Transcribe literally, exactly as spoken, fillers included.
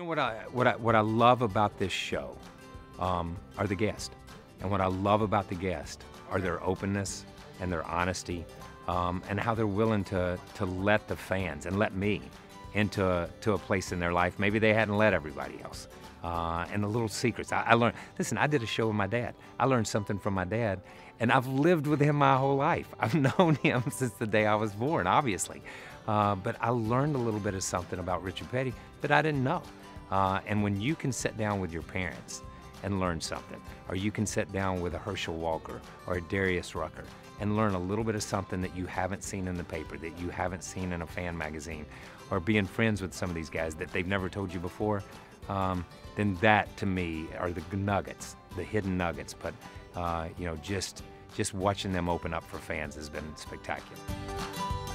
what I what I what I love about this show um, are the guests, and what I love about the guests are their openness and their honesty, um, and how they're willing to to let the fans and let me into a, to a place in their life maybe they hadn't let everybody else. Uh, and the little secrets. I, I learned, listen, I did a show with my dad. I learned something from my dad, and I've lived with him my whole life. I've known him since the day I was born, obviously. Uh, but I learned a little bit of something about Richard Petty that I didn't know. Uh, and when you can sit down with your parents and learn something, or you can sit down with a Herschel Walker or a Darius Rucker and learn a little bit of something that you haven't seen in the paper, that you haven't seen in a fan magazine, or being friends with some of these guys that they've never told you before, um, then that to me are the nuggets, the hidden nuggets. But uh, you know, just just watching them open up for fans has been spectacular.